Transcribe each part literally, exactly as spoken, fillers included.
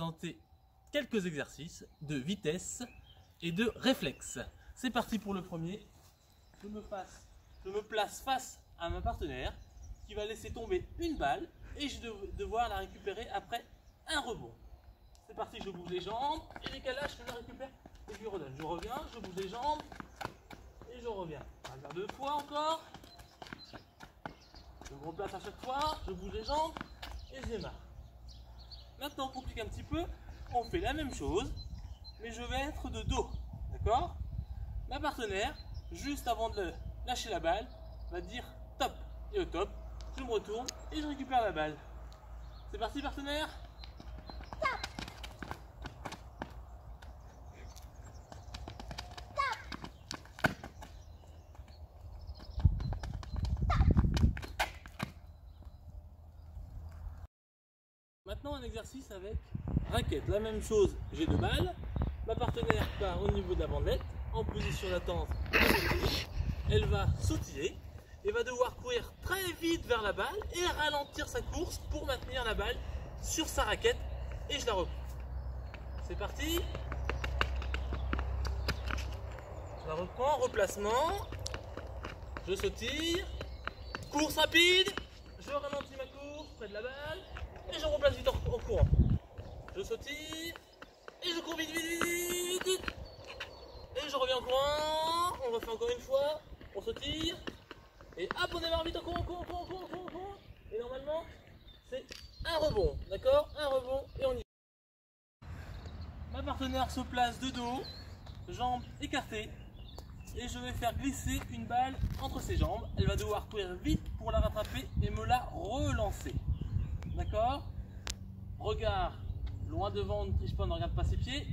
présenter quelques exercices de vitesse et de réflexe. C'est parti pour le premier. Je me, fasse, je me place face à ma partenaire qui va laisser tomber une balle et je vais devoir la récupérer après un rebond. C'est parti, je bouge les jambes et décalage, je la récupère et je lui redonne. Je reviens, je bouge les jambes et je reviens. On va faire deux fois encore. Je me replace à chaque fois, je bouge les jambes et je démarre. Maintenant, on complique un petit peu, on fait la même chose, mais je vais être de dos, d'accord? Ma partenaire, juste avant de lâcher la balle, va dire top. Et au top, je me retourne et je récupère la balle. C'est parti, partenaire? Top. Maintenant un exercice avec raquette. La même chose, j'ai deux balles. Ma partenaire part au niveau de la bandelette, en position d'attente. Elle va sautiller et va devoir courir très vite vers la balle et ralentir sa course pour maintenir la balle sur sa raquette. Et je la reprends. C'est parti. Je la reprends, replacement. Je sautille. Course rapide. Je ralentis ma course près de la balle. Et je replace vite en, en courant. Je sautille. Et je cours vite, vite, vite, vite. Et je reviens en courant. On refait encore une fois. On sautille. Et hop, on démarre vite en courant, en courant, en courant, en courant, en courant. Et normalement, c'est un rebond. D'accord? Un rebond et on y va. Ma partenaire se place de dos, jambes écartées. Et je vais faire glisser une balle entre ses jambes. Elle va devoir courir vite pour la rattraper et me la relancer. D'accord? Regard loin devant, on ne triche pas, on ne regarde pas ses pieds.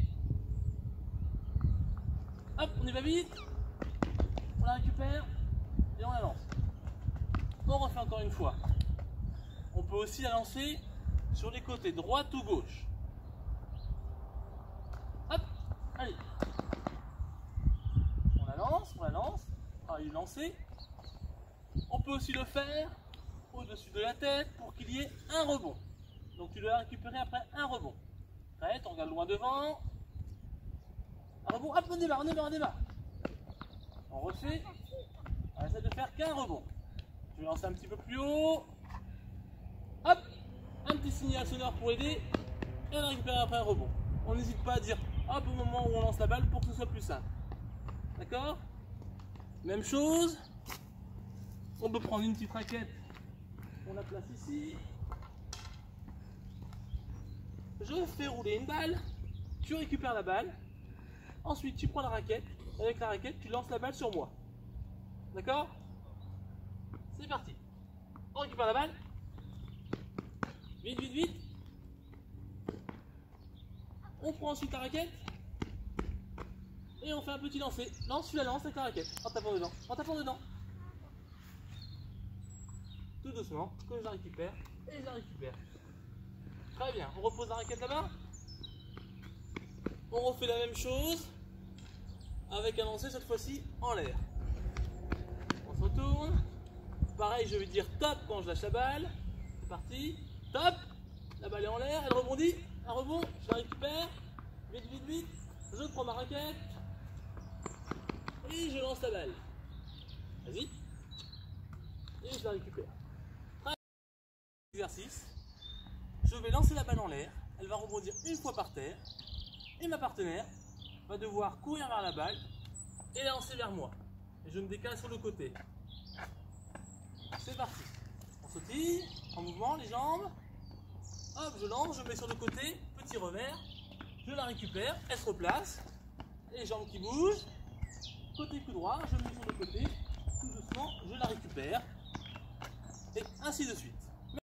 Hop, on y va vite. On la récupère et on la lance. On refait encore une fois. On peut aussi la lancer sur les côtés, droite ou gauche. Hop, allez. On la lance, on la lance. On va lui lancer. On peut aussi le faire au-dessus de la tête pour qu'il y ait un rebond. Donc tu dois la récupérer après un rebond. Prête, on regarde loin devant. Un rebond, hop, on démarre, on démarre, on démarre. On refait. On essaie de faire qu'un rebond. Je vais lancer un petit peu plus haut. Hop, un petit signal sonore pour aider. Et on la récupère après un rebond. On n'hésite pas à dire hop au moment où on lance la balle pour que ce soit plus simple. D'accord? Même chose. On peut prendre une petite raquette. On la place ici. Je fais rouler une balle. Tu récupères la balle. Ensuite, tu prends la raquette. Avec la raquette, tu lances la balle sur moi. D'accord? C'est parti. On récupère la balle. Vite, vite, vite. On prend ensuite la raquette. Et on fait un petit lancer. Lance, tu la lances avec la raquette. En tapant dedans. En tapant dedans. Tout doucement, que je la récupère. Et je la récupère. Très bien. On repose la raquette là-bas. On refait la même chose. Avec un lancer cette fois-ci en l'air. On se retourne. Pareil, je vais dire top quand je lâche la balle. C'est parti. Top. La balle est en l'air, elle rebondit. Un rebond, je la récupère. Vite, vite, vite. Je prends ma raquette. Et je lance la balle. Vas-y. Et je la récupère. Exercice. Je vais lancer la balle en l'air. Elle va rebondir une fois par terre. Et ma partenaire va devoir courir vers la balle et la lancer vers moi. Et je me décale sur le côté. C'est parti. On sautille, en mouvement, les jambes. Hop, je lance, je mets sur le côté, petit revers. Je la récupère, elle se replace. Les jambes qui bougent. Côté coup droit, je mets sur le côté. Tout doucement, je la récupère. Et ainsi de suite.